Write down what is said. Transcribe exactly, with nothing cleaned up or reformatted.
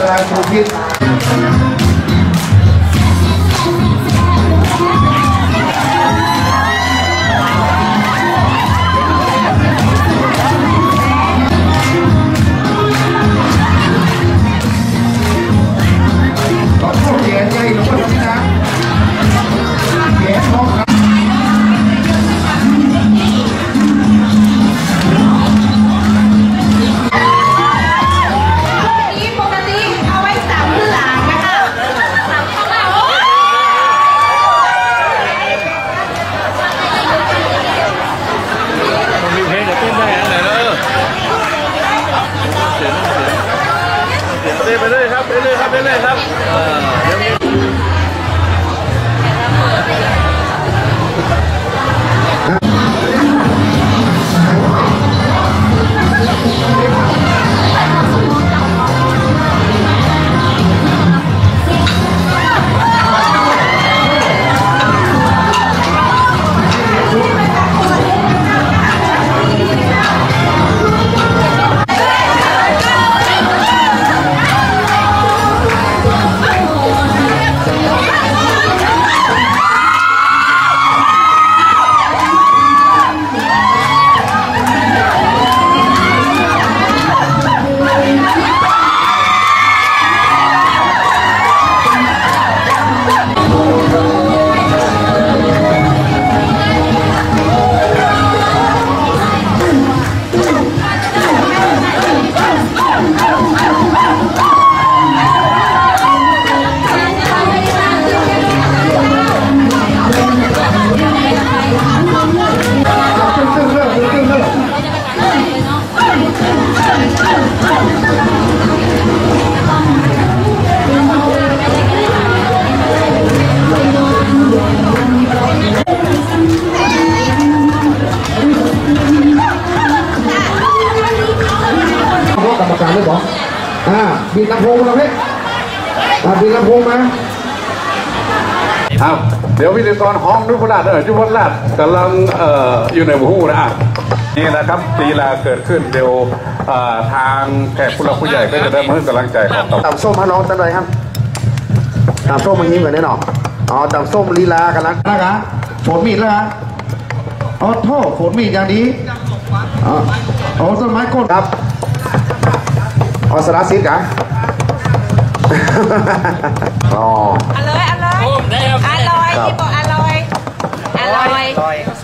ลาถูกพิษต่อโทษแย่ใจหรือว่าที่นะแย่ท้องครับไปเลยครับไปเลยครับไปเลยครับเดี๋ยวนี้อ่าบินลำโพงมาพี่อ่าบินลำโพงมาครับเดี๋ยววิทยากรห้องนุพราชเออจุพราชกำลังเอ่ออยู่ในหูนะนี่นะครับลีลาเกิดขึ้นเดี๋ยวทางแขกผู้หลักผู้ใหญ่ก็จะได้มาให้กำลังใจของตำส้มมาน้องตั้งใจครับตำส้มมันยิ้มเหมือนแน่นอนอ๋อตำส้มลีลากันแล้วนะคะฝนมีดแล้วนะอ๋อโทษฝนมีดอย่างนี้อ๋อโอ้ต้นไม้ก้นครับออสราซิดกันอ๋ออร่อยอร่อยอร่อยที่บอกอร่อยอร่อย